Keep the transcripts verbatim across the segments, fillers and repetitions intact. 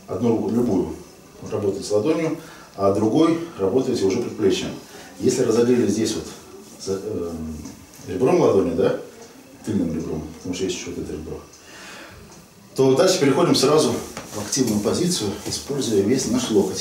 одну руку любую работаете с ладонью, а другой работаете уже предплечьем. Если разогрели здесь вот за, э, ребром ладони, да, тыльным ребром, потому что есть еще вот это ребро, то дальше переходим сразу в активную позицию, используя весь наш локоть.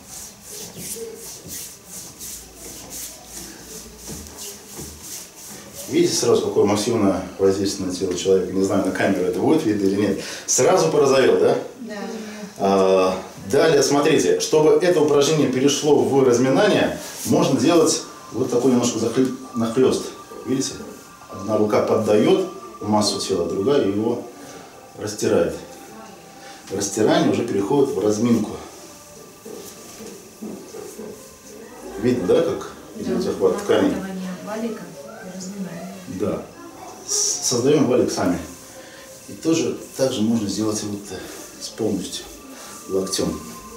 Видите сразу, какое массивное воздействие на тело человека? Не знаю, на камеру это будет видно или нет. Сразу порозовел, да? Да. А, далее, смотрите, чтобы это упражнение перешло в разминание, можно делать вот такой немножко нахлест. Видите? Одна рука поддает массу тела, другая его растирает. Растирание уже переходит в разминку. Видно, да, как идет захват тканей? Да. Создаем валик сами. И тоже также можно сделать вот с полностью локтем.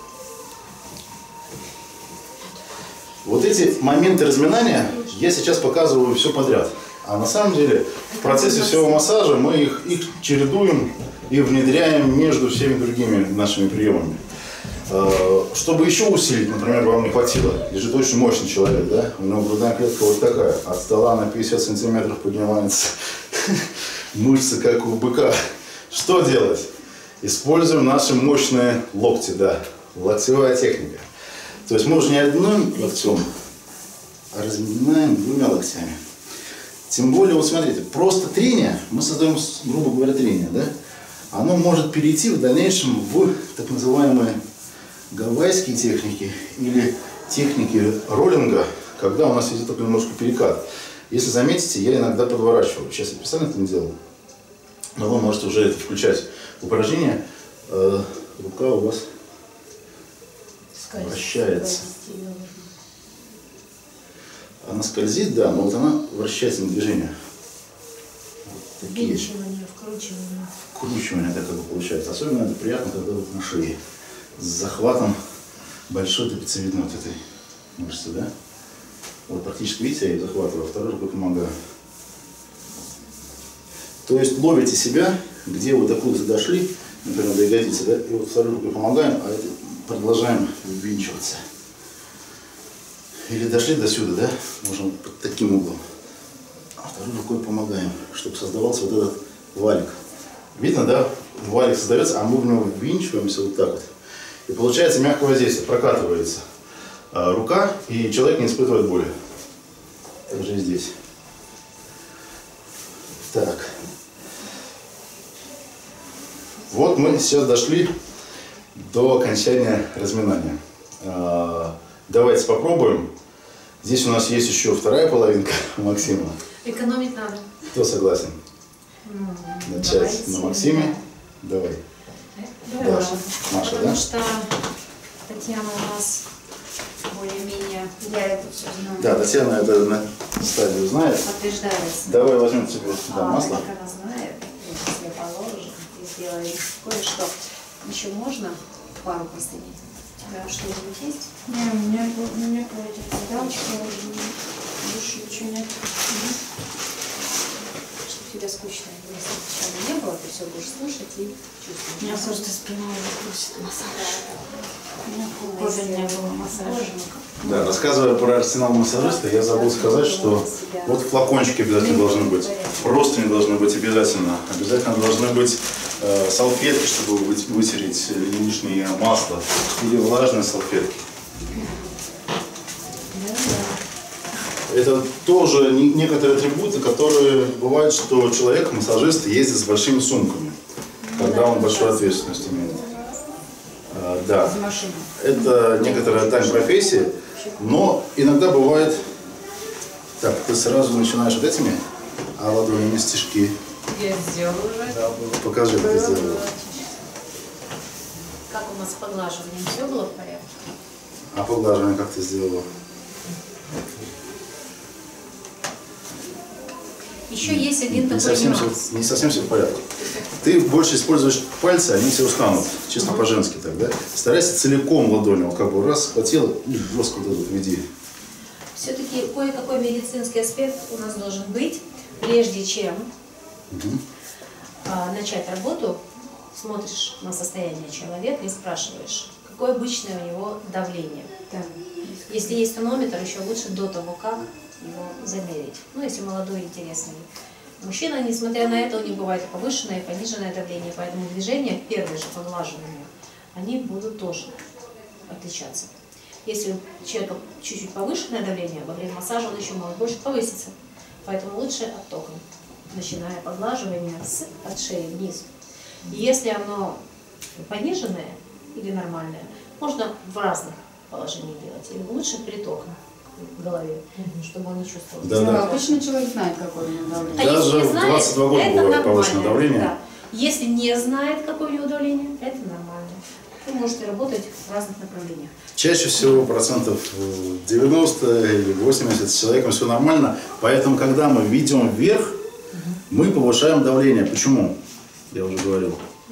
Вот эти моменты разминания я сейчас показываю все подряд. А на самом деле в процессе всего массажа мы их, их чередуем и внедряем между всеми другими нашими приемами. Чтобы еще усилить, например, вам не хватило, лежит очень мощный человек, да? У него грудная клетка вот такая, от стола на пятьдесят сантиметров поднимается, мышцы как у быка. Что делать? Используем наши мощные локти, да, локтевая техника. То есть мы уже не одним локтем, а разминаем двумя локтями. Тем более, вот смотрите, просто трение, мы создаем, грубо говоря, трение, да? Оно может перейти в дальнейшем в так называемые гавайские техники или техники роллинга, когда у нас идет такой немножко перекат. Если заметите, я иногда подворачиваю. Сейчас я специально это не делал, но вы можете уже это включать в упражнение. Э, рука у вас скользит, вращается. Она скользит, да, но вот она вращается на движение. Вот такие. Винчивание, вкручивание. Вкручивание, так как бы получается. Особенно это приятно, когда вот на шее. С захватом большой трапециевидной вот этой мышцы, да? Вот практически, видите, я ее захватываю, а второй рукой помогаю. То есть ловите себя, где вы докуда дошли, например, до ягодицы, да? И вот второй рукой помогаем, а это продолжаем ввинчиваться. Или дошли до сюда, да? Можем под таким углом. А второй рукой помогаем, чтобы создавался вот этот валик. Видно, да? Валик создается, а мы в него ввинчиваемся вот так вот. И получается мягкое воздействие, прокатывается а, рука, и человек не испытывает боли. Также и здесь. Так. Вот мы сейчас дошли до окончания разминания. А, давайте попробуем. Здесь у нас есть еще вторая половинка Максима. Экономить надо. Кто согласен? Ну, начать давайте, на Максиме? Да. Давай. Давай, Даша. Маша, потому да? что Татьяна у нас более-менее, я это все знаю. Да, Татьяна это на стадию знает. Подтверждается. Давай возьмем себе сюда А, масло. так она знает, если положим и сделаем кое-что. Еще можно пару простыней? У тебя что-нибудь есть? Не, у меня, у меня хватит. Да, больше ничего нет. Чтобы тебе скучно, если сначала не было, ты все будешь слушать и чувствовать. У меня просто спина закрутит массаж. У меня полгода не было массажа. Да, рассказывая про арсенал массажиста, я забыл сказать, что вот флакончики обязательно должны быть, простыни должны быть обязательно, обязательно должны быть э, салфетки, чтобы вытереть лишнее масло, или влажные салфетки. Это тоже некоторые атрибуты, которые бывают, что человек, массажист, ездит с большими сумками, когда он большую ответственность имеет. А, да, это некоторая тайна профессии, но иногда бывает... Так, ты сразу начинаешь вот этими, а ладонями стежки. Я сделала уже. Да, покажи, как ты сделала. Как у нас с поглаживанием? Все было в порядке? А поглаживание как ты сделала? Еще есть один не такой совсем, нюанс. все, не совсем все в порядке. Ты больше используешь пальцы, они все устанут. Чисто mm-hmm. по-женски так, да? Старайся целиком ладонью, вот как бы раз схватила и жестко вот тут веди. Все-таки кое-какой медицинский аспект у нас должен быть, прежде чем mm-hmm. а, начать работу смотришь на состояние человека и спрашиваешь, какое обычное у него давление. Да. Если есть тонометр, еще лучше до того, как его замерить. Ну, если молодой, интересный. Мужчина, несмотря на это, у них бывает повышенное и пониженное давление, поэтому движения, первые же поглаживания, они будут тоже отличаться. Если у человека чуть-чуть повышенное давление, во время массажа он еще может больше повыситься. Поэтому лучше оттоком, начиная поглаживание с, от шеи вниз. И если оно пониженное или нормальное, можно в разных положениях делать. И лучше притоком в голове, чтобы он не чувствовал. Да, да. Обычно человек знает, какое у него давление. А Даже если не в знает, двадцать два года это бывает нормально. повышенное давление. Да. Если не знает, какое у него давление, это нормально. Вы можете работать в разных направлениях. Чаще всего процентов девяносто или восемьдесят с человеком все нормально. Поэтому, когда мы ведем вверх, мы повышаем давление. Почему? Я уже говорил.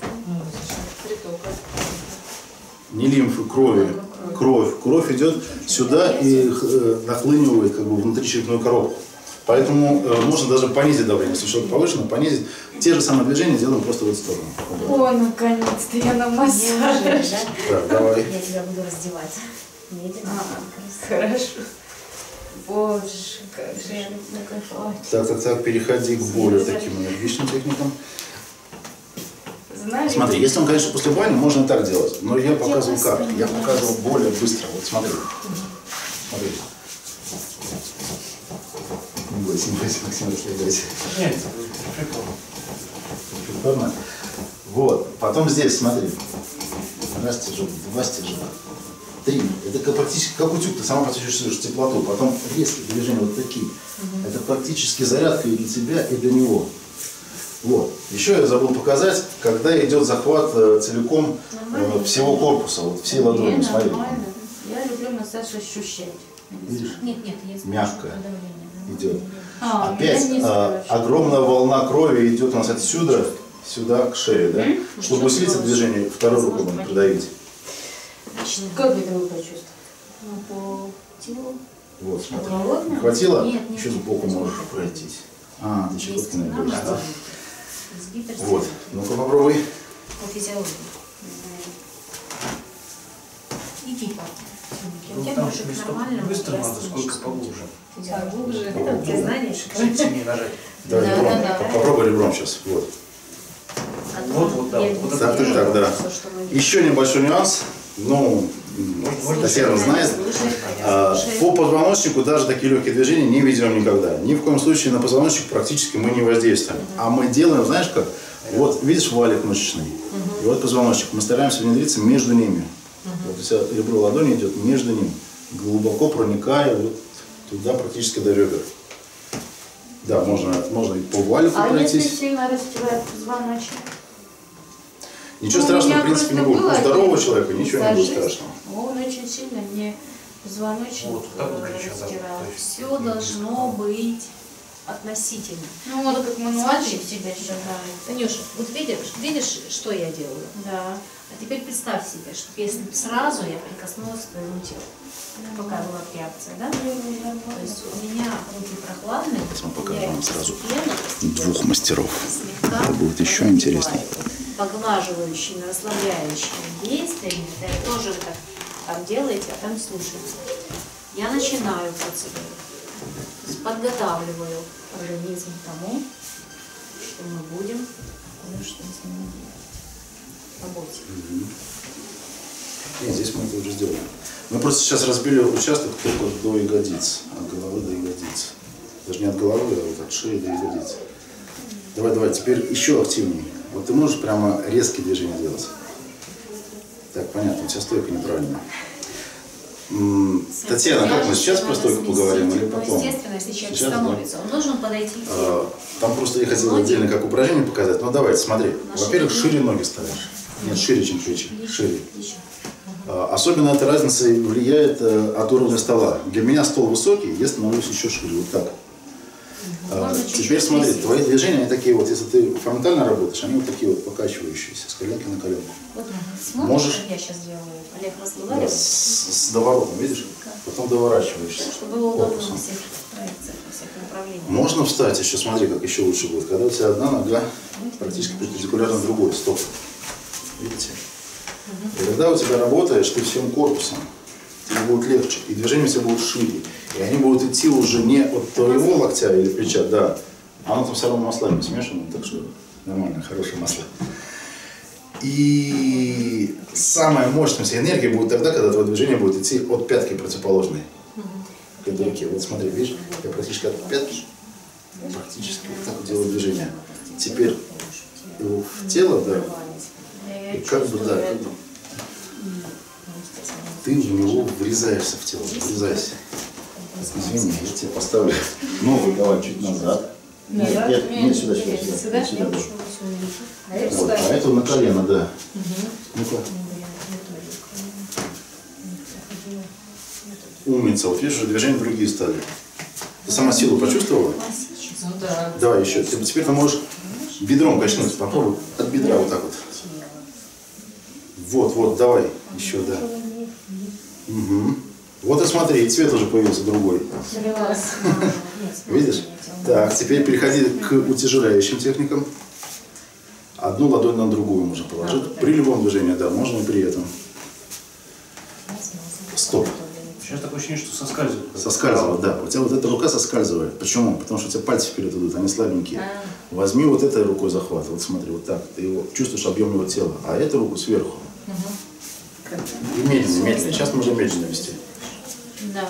Не лимфы, крови. Кровь. Кровь идет сюда и э, нахлынивает как бы внутричерепную коробку. Поэтому э, можно даже понизить давление. Если что-то повышено, понизить. Те же самые движения делаем просто в эту сторону. Ой, наконец-то я на массаже. Да, давай. Я тебя буду раздевать. Медленно. А, хорошо. Боже, как же я люблю кайфовать. Так, так, так, переходи к более таким энергичным техникам. Знаете, Смотри, если он, конечно, после бани, можно и так делать. Но я показывал как. Я показывал более быстро. Вот смотри. Смотри. Не бойся, не бойся, Максим, расслабляйся. Нет, прикольно. Прикольно. Вот. Потом здесь, смотри. Раз стежок, два стежка. Три. Это как, практически как утюг. Ты сама почувствуешь теплоту. Потом резкие движения вот такие. Это практически зарядка и для тебя, и для него. Вот. Еще я забыл показать, когда идет захват э, целиком э, всего корпуса, вот всей ладони. Мне Смотри. нормально. Я люблю массаж ощущать. Видишь? Нет, нет, есть Мягкое давление. идет. А, у Опять меня не э, спрашивают. огромная волна крови идет у нас отсюда, сюда к шее, да? Чтобы усилить это движение, второй рукой можно придавить. Как это вы почувствовали? Ну, по телу. Вот, смотри. Голодная? Хватило? Нет, нет, Еще нет, сбоку нет, можешь нет. пройтись. А, ты Есть щекоткой наибольше, да? нормально. С гиперстимулацией. Вот. Ну-ка попробуй. По физиологии. И гипо. У Ну, тебя там больше не к столько нормальному. быстро надо, пластичному. сколько поглубже. Поглубже. Это у тебя знания. Чуть сильнее нажать. Давай Да, ребром. да, да. Попробуй ребром сейчас. Вот. Вот, вот, да, вот это Так, так, так, да. Еще небольшой нюанс. Ну, можно Татьяна знает. А, По позвоночнику даже такие легкие движения не ведем никогда. Ни в коем случае на позвоночник практически мы не воздействуем. А мы делаем, знаешь как? Вот видишь валик мышечный, и вот позвоночник. Мы стараемся внедриться между ними. Вот у тебя ребро ладони идет между ним, глубоко проникая вот туда практически до ребер. Да, можно, можно и по валику А если пройтись. сильно растевает позвоночник? Ничего Ну, у страшного, меня в принципе, не просто будет. У было здорового один человека ничего не будет массажист, страшного. Он очень сильно мне позвоночник Вот, так вот горячо, да, растирал. то есть. Все должно быть относительно. Ну вот как мануальчик себе еще Танюша, вот видишь, видишь, что я делаю? да. А теперь представь себе, что если б сразу я прикоснулась к твоему телу, пока была реакция, да? То есть у меня руки прохладные, Сейчас мы покажем я вам их сразу постепенно, постепенно, двух мастеров. слегка Это будет еще разогреваю. интереснее. Поглаживающими, расслабляющими действиями, это тоже вы так, так делаете, а там слушаете. Я начинаю процедуру, то есть подготавливаю организм к тому, что мы будем кое-что с ним делать. Работе. И здесь мы это уже сделали. Мы просто сейчас разбили участок только до ягодиц, от головы до ягодиц. Даже не от головы, а вот от шеи до ягодиц. Давай, давай, теперь еще активнее. Вот ты можешь прямо резкие движения делать. Так, понятно, у тебя стойка неправильная. М, Татьяна, как мы сейчас про стойку поговорим или потом? Ну, естественно, если человек Сейчас, да. становится, он должен подойти к телу. А, Там просто я хотел отдельно как упражнение показать. Ну давайте, смотри. Во-первых, шире ноги ставишь. Нет, шире, чем плечи. Шире. Еще. А, Особенно эта разница влияет э, от уровня стола. Для меня стол высокий, я становлюсь еще шире. Вот так. А, Можно чуть-чуть Теперь смотри, присесть. твои движения, они такие вот, если ты фронтально работаешь, они вот такие вот покачивающиеся, с коленки на коленку. Вот смотришь, Можешь- как я сейчас делаю? Олег Да, разговаривает, с, с доворотом, видишь? Потом доворачиваешься. чтобы было удобно корпусом. на всех проекциях, на всех направлениях. Можно встать еще, смотри, как еще лучше будет. Когда у тебя одна нога практически перпендикулярна другой, стоп. Видите? И когда у тебя работаешь, ты всем корпусом, тебе будет легче, и движения у тебя будут шире. И они будут идти уже не от твоего локтя или плеча, да, а оно там все равно маслами смешано, так что нормально, хорошее масло. И самая мощная вся энергия будет тогда, когда твое движение будет идти от пятки противоположной к этой руке. Вот смотри, видишь, я практически от пятки, практически вот так вот делаю движение. Теперь его в тело, да, и как бы, да, как бы ты в него врезаешься в тело, врезайся. Извини, я тебе поставлю ногу, давай чуть назад. Нет, нет, нет, сюда, сюда, сюда. Сюда? Сюда, да. Вот, а это на колено, да. Ну-ка. Умница, вот видишь, движения другие стали. Ты сама силу почувствовала? Ну да. Давай еще. Теперь ты можешь бедром качнуть. Попробуй от бедра вот так вот. Вот, вот, давай. Еще, да. Угу. Вот и смотри, и цвет уже появился другой. Видишь? Так, теперь переходи к утяжеляющим техникам. Одну ладонь на другую можно положить. При любом движении, да, можно и при этом. Стоп. Сейчас такое ощущение, что соскальзывает. Соскальзывает, да. У тебя вот эта рука соскальзывает. Почему? Потому что у тебя пальцы вперед идут, они слабенькие. Возьми вот этой рукой захват. Вот смотри, вот так. Ты его чувствуешь объем его тела. А эту руку сверху. И медленно, медленно. Сейчас можно медленно вести. Да.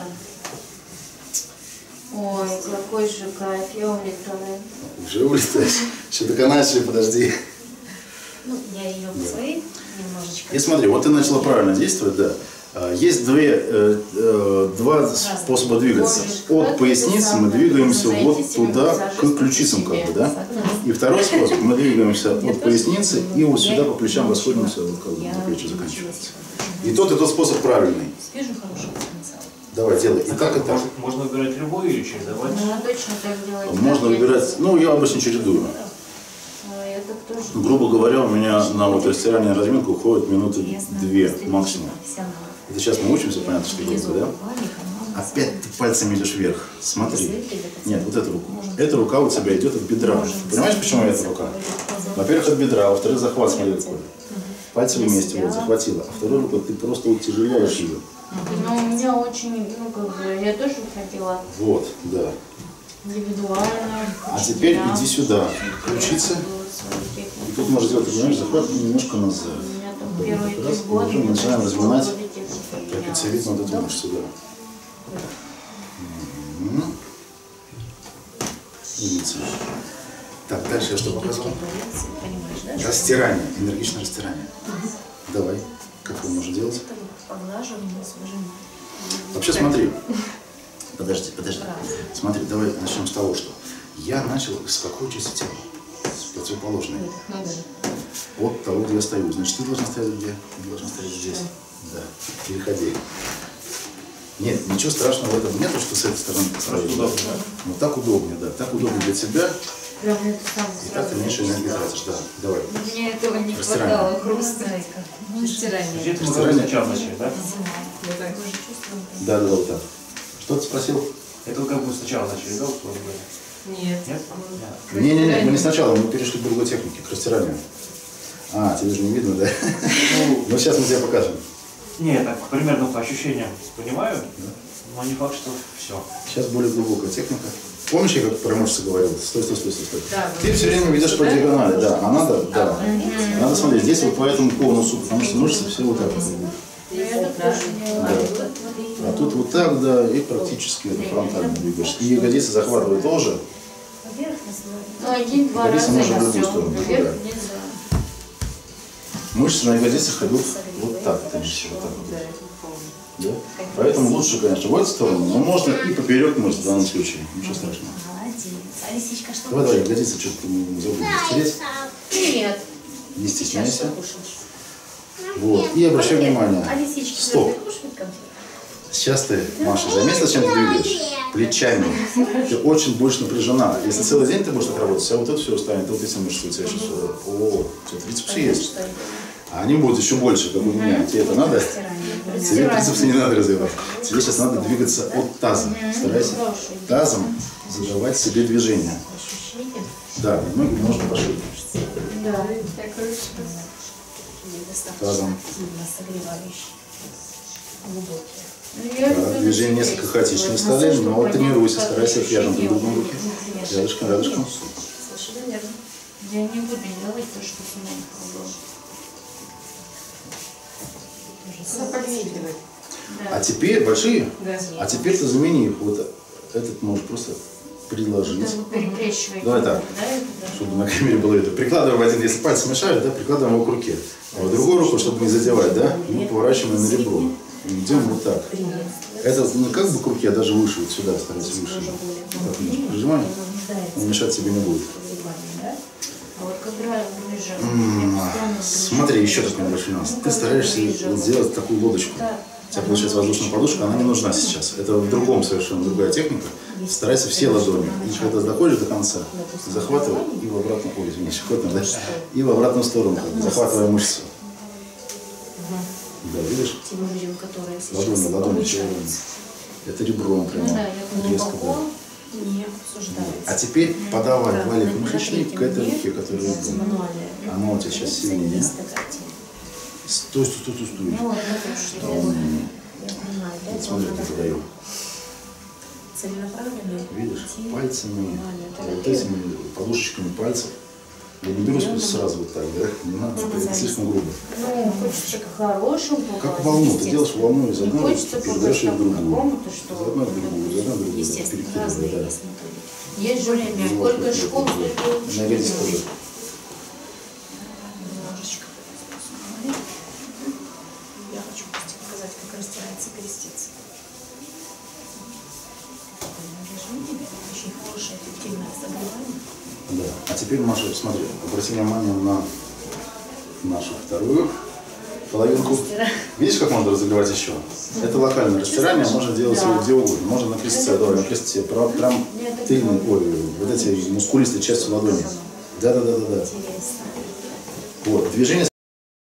Ой, какой же кайф, я улетаю. Уже улетаешь. Еще только начали, подожди. Ну, я ее по своей немножечко. И смотри, вот ты начала правильно действовать, да. Есть две, э, э, два способа двигаться. От поясницы мы двигаемся вот туда, к ключицам, как бы, да. И второй способ, мы двигаемся от поясницы и вот сюда по плечам расходимся, вот как бы до плечи заканчивается. И тот, и тот способ правильный. Вижу хороший потенциал. Давай, делай. И так, и так. Можно, можно выбирать любой или чередовать? Ну, точно так делать. Можно выбирать, ну, я обычно чередую. Ой, это тоже. Грубо говоря, у меня на вот растирание разминку уходит минуты две максимум. Это сейчас мы учимся, понятно, что делать, да? Опять ты пальцами идешь вверх. Смотри. Нет, вот эту руку. Эта рука у тебя идет от бедра. Понимаешь, почему эта рука? Во-первых, от бедра, а во-вторых, захват, смотри, какой. Пальцы вместе, вот, захватила. А вторую руку ты просто утяжеляешь ее. Ну, у меня очень, ну, как бы, я тоже хотела Вот, да. индивидуально. А теперь иди сюда. Ключица. И тут можно сделать, понимаешь, захват немножко назад. У меня там первые Вот, раз, три года. и уже начинаем разминать. Как Как это видно, вот эту мышцу, да. Угу. Умница. Так, дальше я что показал? Растирание, энергичное растирание. Давай, как его можно делать? Вообще смотри. Подожди, подожди. Смотри, давай начнем с того, что я начал с какой части тела? С противоположной. Вот того, где я стою. Значит, ты должна стоять где? Ты должна стоять здесь. Да. Переходи. Нет, ничего страшного в этом нету, что с этой стороны стоишь. Но так удобнее, да. Так удобнее для тебя. Прям это сам И так ты меньше энергии тратишь, да. Давай. Мне этого не Растирание. хватало, хруста. Растирание. Где-то мы говорим сначала начали, да? Да, да, да, вот так. Что ты спросил? Это вы как бы сначала начали, да, условно говоря? Нет. Нет? Не-не-не, мы не сначала, мы перешли к другой технике, к растиранию. А, тебе же не видно, да? Ну, сейчас мы тебе покажем. Нет, так примерно по ощущениям понимаю, но не факт, что все. Сейчас более глубокая техника. Помнишь, я как про мышцы говорил? Стой, стой, стой, стой, стой. Да, Ты все время ведешь по диагонали, да. А надо, да. Надо смотреть, здесь вот по этому конусу, потому что мышцы все вот так вот идут. А тут вот так, да, и практически это фронтально двигаешь. И ягодицы захватывают тоже. Ну, один-два Ягодицы раза можно в и любую все. сторону, Вверх да. нельзя. Мышцы на ягодицах идут вот так, вот они все вот так вот. Да? Поэтому лучше, конечно, в эту сторону, но можно и поперек мышц в данном случае. Ничего страшного. А лисичка что? Давай, давай, ягодицы что-то не забудем стереть. Нет. Не стесняйся. Вот. И обращай внимание. А лисички Стоп. кушают конфеты? Сейчас ты, Маша, заметила, чем ты двигаешь? Плечами. Ты очень больше напряжена. Если целый день ты будешь так работать, а вот это все станет, вот эти мышцы у тебя сейчас. О, что трицепсы есть. А они будут еще больше, как у меня. Тебе это надо? Тебе трицепсы не надо развивать. Тебе сейчас надо двигаться от таза. Старайся тазом задавать себе движение. Да, ноги можно пошить. Да. Недостаточно Тазом. сильно согревающий. Глубокий. Да, движение несколько хаотичных стали, но вот тренируйся, старайся рядом друг другом руки. Рядышком, рядышком. Совершенно верно. Я не буду делать то, что ты мне пробовал. Заподвигивать. А теперь большие, Да. а теперь ты замени их. Вот этот можешь просто предложить. Перекрещивай. Давай так, чтобы на камере было это. Прикладываем один, если пальцы мешают, да, прикладываем его к руке. А вот другую руку, чтобы не задевать, да, мы поворачиваем на ребро. И идем вот так. Это не как бы к руке, а даже выше, вот сюда, старайся выше. Так, немножко прижимаем, он мешать себе не будет. А вот когда ближе, М, Смотри, еще такой небольшой нюанс. Ты стараешься вот сделать такую лодочку. У тебя получается воздушная подушка, она не нужна сейчас. Это в другом совершенно другая техника. Старайся все ладони. И когда доходишь до конца, захватывай и в обратную, ой, извини, щекотно, да? И в обратную сторону, как бы, захватывая мышцу. Да, видишь? Тем людям, которые сейчас Ладони, ладони, получают, ладони. Это ребром прямо. ну да, я Резко, да. глубоко не обсуждается. А теперь подавай Да, валик на- на мышечный третьем к этой дне руке, которая делается ребром. мануальная Она у тебя сейчас сильнее. Есть такая тема. Стой, стой, стой, стой, стой. Ну вот, это что я понимаю, для этого Смотри, надо я подаю. целенаправленно Видишь, идти пальцами, мануальную вот терапию. этими подушечками пальцев. Я не беру сразу вот так, да? Не надо, это слишком грубо. Ну, хочется к хорошему погладить, Как волну, ты естественно. делаешь волну из не одной, хочется передаешь ее в по другую. какому-то, что Из одной в другую, из одной в другую. Естественно, Перекидывай, разные да. есть методики. есть же время, сколько школ, столько и Энергетика учителей. тоже. Немножечко посмотри. Я хочу просто показать, как растирается крестец. Очень хорошее, эффективное согревание. Да. А теперь, Маша, смотри, обрати внимание на нашу вторую половинку. Видишь, как можно разогревать еще? Это локальное растирание, можно делать его где угодно. Можно на крестце, давай, на крестце, прям, прям тыльный, ой, вот эти мускулистые части ладони. Да-да-да-да-да. Интересно. Вот, движение